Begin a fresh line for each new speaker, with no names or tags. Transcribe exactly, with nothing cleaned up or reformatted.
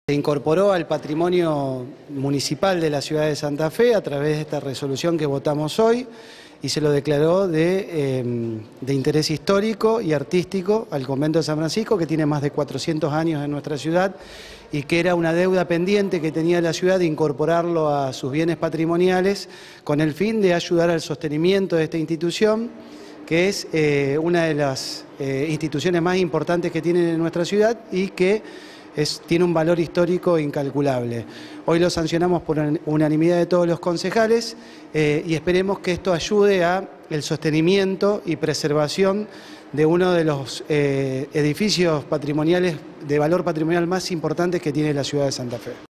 Se incorporó al patrimonio municipal de la ciudad de Santa Fe a través de esta resolución que votamos hoy y se lo declaró de, eh, de interés histórico y artístico al convento de San Francisco, que tiene más de cuatrocientos años en nuestra ciudad y que era una deuda pendiente que tenía la ciudad de incorporarlo a sus bienes patrimoniales con el fin de ayudar al sostenimiento de esta institución, que es eh, una de las eh, instituciones más importantes que tiene en nuestra ciudad y que Es, tiene un valor histórico incalculable. Hoy lo sancionamos por unanimidad de todos los concejales eh, y esperemos que esto ayude a el sostenimiento y preservación de uno de los eh, edificios patrimoniales de valor patrimonial más importantes que tiene la ciudad de Santa Fe.